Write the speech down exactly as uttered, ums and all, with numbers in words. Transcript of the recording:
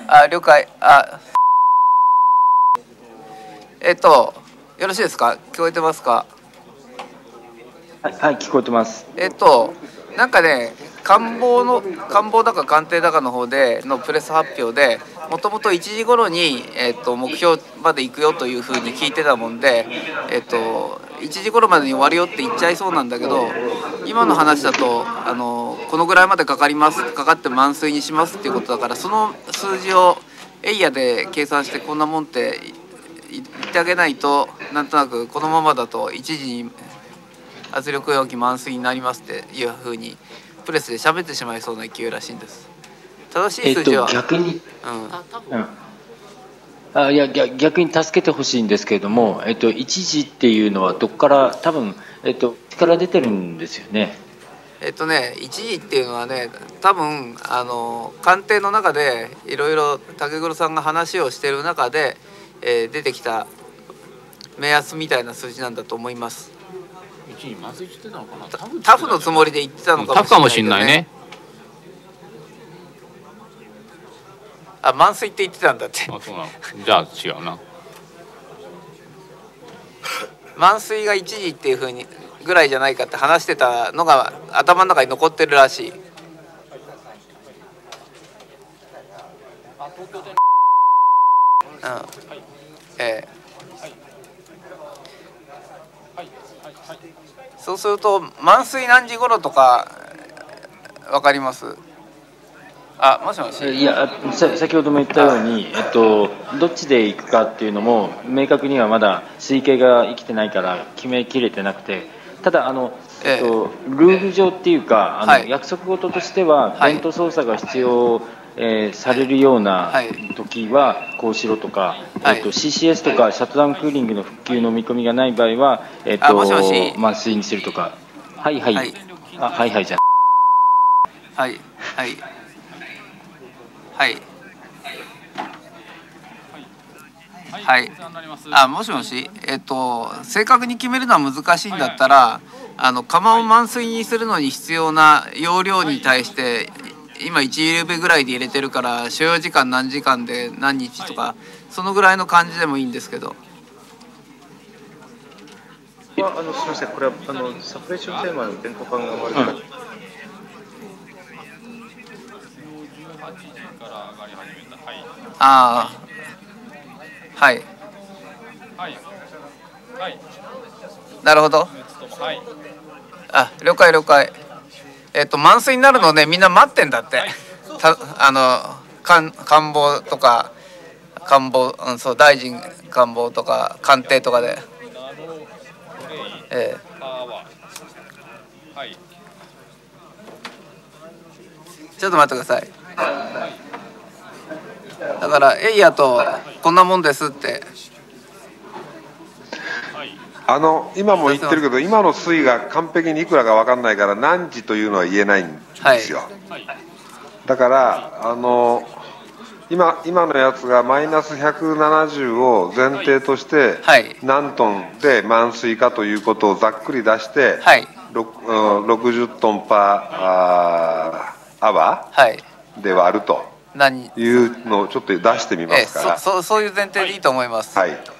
あ、了解。あ、えっと、よろしいですか？聞こえてますか？ はい、はい、聞こえてます。 えっと、なんかね、官房の、官房だか官邸だかの方でのプレス発表で、もともといちじ頃に、えっと、目標まで行くよというふうに聞いてたもんで、えっと、いちじ頃までに終わるよって言っちゃいそうなんだけど、今の話だと、あの、このぐらいまでかかります、かかって満水にしますっていうことだから、その数字をエイヤで計算してこんなもんって言ってあげないと、なんとなくこのままだと一時に圧力容器満水になりますっていうふうにプレスで喋ってしまいそうな勢いらしいんです。正しい数字は、 えっと、逆に、 うん、 うん、あ、いや、逆逆に助けてほしいんですけれども、えっと、一時っていうのはどこから、多分、えっと、力出てるんですよね。 えっとね一時っていうのはね、多分あの官邸の中でいろいろ竹黒さんが話をしている中で、えー、出てきた目安みたいな数字なんだと思います。 一時満水って言ってたのかな。タフタフのつもりで言ってたのタフかもしれないね。 あ、満水って言ってたんだって。 あ、そうなの。じゃあ違うな。 満水が一時っていうふうにぐらいじゃないかって話してたのが頭の中に残ってるらしい。うん、ええ、そうすると満水何時頃とかわかります？あ、もしもし。 いや、さ先ほども言ったように、えっと、どっちで行くかっていうのも明確にはまだ推計が生きてないから決めきれてなくて、ただあの、えっと、ルール上っていうか、あの、はい、約束事としてはベント操作が必要、えー、されるような時はこうしろとか、はい、えっと、シーシーエス とかシャットダウンクーリングの復旧の見込みがない場合は、えっと、 もしもし、 満水にするとか。はいはい、はい、あ、はいはいじゃはいはいはいはい、あ、もしもし、えっと正確に決めるのは難しいんだったら、あの釜を満水にするのに必要な容量に対して今いちリューベぐらいで入れてるから、所要時間何時間で何日とかそのぐらいの感じでもいいんですけど。 あのすみません、これはあのサプレーションテーマの電化管が悪い、うん、 ああ、はい、 はいはい、 なるほど、あ、了解了解。えっと満水になるのをね、みんな待ってんだって、たあの官官房とか官房、うん、そう、大臣官房とか官邸とかで、ええ、ちょっと待ってください。だからエイヤとこんなもんですって。 あの今も言ってるけど、今の水位が完璧にいくらか分かんないから何時というのは言えないんですよ、はい、だからあの 今, 今のやつがマイナスひゃくななじゅうを前提として何トンで満水かということをざっくり出して、はい、ろくじゅっトンパーアワーで割るというのをちょっと出してみますから、 ええ、そ, そ, そういう前提でいいと思います。 はい。